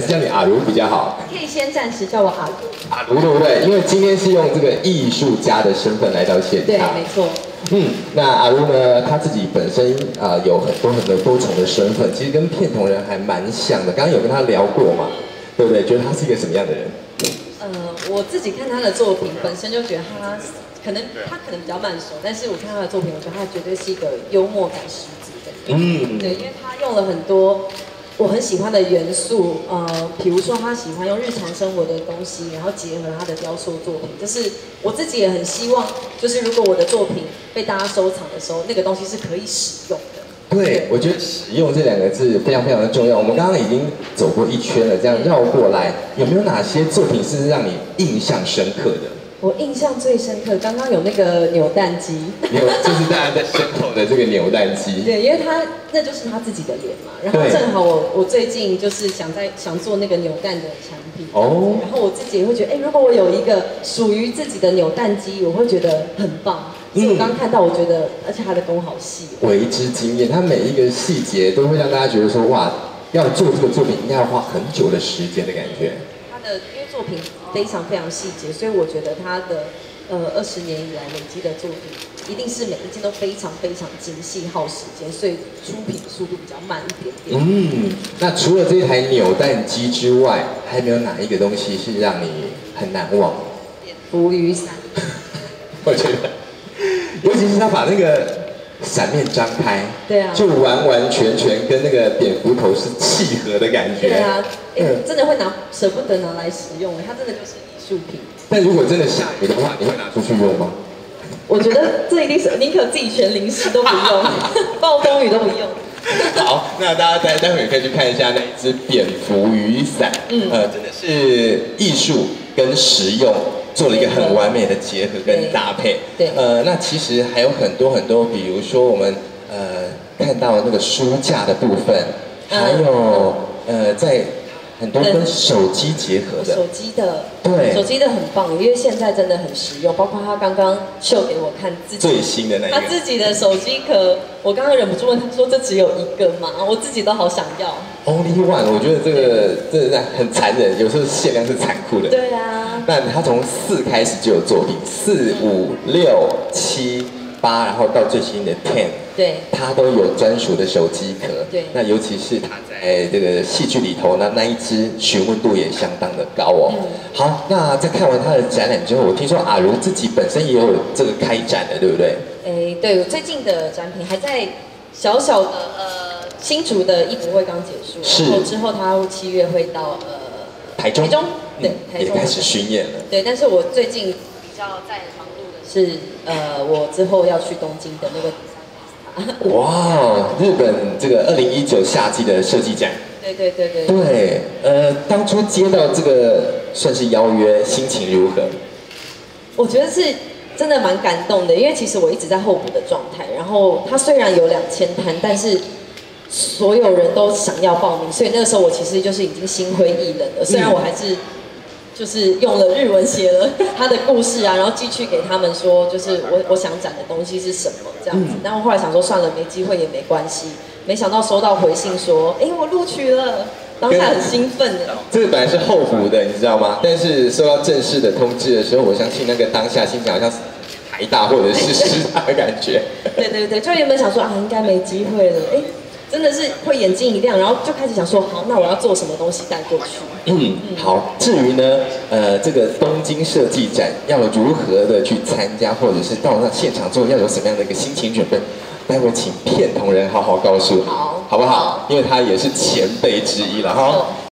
是叫你阿如比较好？ 可以先暂时叫我阿如。 阿如对不对？因为今天是用这个艺术家的身份来到现场。 对，没错。 那阿如呢，他自己本身有很多多重的身份，其实跟片同人还蛮像的。刚刚有跟他聊过嘛，对不对？觉得他是一个什么样的人？ 我自己看他的作品，本身就觉得他可能比较慢熟，但是我看他的作品，我觉得他绝对是一个幽默感十足的人。对，因为他用了很多我很喜欢的元素，比如说他喜欢用日常生活的东西，然后结合他的雕塑作品，就是我自己也很希望，就是如果我的作品被大家收藏的时候，那个东西是可以使用的。 对，我觉得使用这两个字非常非常的重要。我们刚刚已经走过一圈了，这样绕过来，有没有哪些作品是让你印象深刻的？ 我印象最深刻，刚刚有那个扭蛋机， 就是大家在身后的这个扭蛋机。 对，因为那就是他自己的脸嘛。然后正好我最近就是想做那个扭蛋的产品哦，然后我自己也会觉得，如果我有一个属于自己的扭蛋机，我会觉得很棒。所以我刚看到，我觉得，而且他的工好细， 为之惊艳。他每一个细节都会让大家觉得说，哇，要做这个作品应该要花很久的时间的感觉。 因为作品非常非常细节，所以我觉得他的20年以来累积的作品，一定是每一件都非常非常精细耗时间，所以出品速度比较慢一点点。 那除了这台扭蛋机之外，还有没有哪一个东西是让你很难忘？ 蝙蝠雨伞。 我觉得，尤其是他把那个伞面张开， 对啊， 就完完全全跟那个蝙蝠头是契合的感觉。 对啊，真的会舍不得拿来使用，它真的就是艺术品。 但如果真的下雨的话，你会拿出去用吗？ 我觉得这一定是宁可自己全淋湿都不用，暴风雨都不用。 好，那大家待会可以去看一下那一只蝙蝠雨伞，真的是艺术跟实用做了一个很完美的结合跟搭配。 对， 那其实还有很多，比如说我们看到那个书架的部分，还有在很多跟手机结合的， 手机的， 对， 手机的很棒，因为现在真的很实用，包括他刚刚秀给我看自己最新的那一个， 他自己的手机壳，我刚刚忍不住问他说：“这只有一个吗？”我自己都好想要。 Only one， 我觉得这个真的很残忍，有时候限量是残酷的。 对啊。 那他从4开始就有作品，4、5、6、7、8，然后到最新的10， 对， 他都有专属的手机壳。 对， 那尤其是他在这个戏剧里头呢，那一支询问度也相当的高哦。好，那在看完他的展览之后，我听说阿如自己本身也有这个开展的，对不对？ 对，我最近的展品还在小小的新竹的艺博会刚结束，然后之后他7月会到台中， 对，台中也开始巡演了。 对，但是我最近比较在忙碌的是我之后要去东京的那个。 哇，日本这个2019夏季的设计展。对，当初接到这个算是邀约，心情如何？ 我觉得是真的蛮感动的，因为其实我一直在候补的状态，然后它虽然有2000摊，但是所有人都想要报名，所以那个时候我其实就是已经心灰意冷了。虽然我还是就是用了日文写了他的故事啊，然后寄去给他们说，就是我想展的东西是什么这样子。但我后来想说算了，没机会也没关系。没想到收到回信说，我录取了，当下很兴奋的。 这个本来是候补的，你知道吗？但是收到正式的通知的时候，我相信那个当下心情好像是台大或者是师大的感觉。 对，就原本想说应该没机会了，真的是会眼睛一亮，然后就开始想说，好，那我要做什么东西带过去？ 好。至于呢，这个东京设计展要如何的去参加，或者是到那现场之后要有什么样的一个心情准备，待会请片同仁好好告诉你，好不好？因为他也是前辈之一了哈。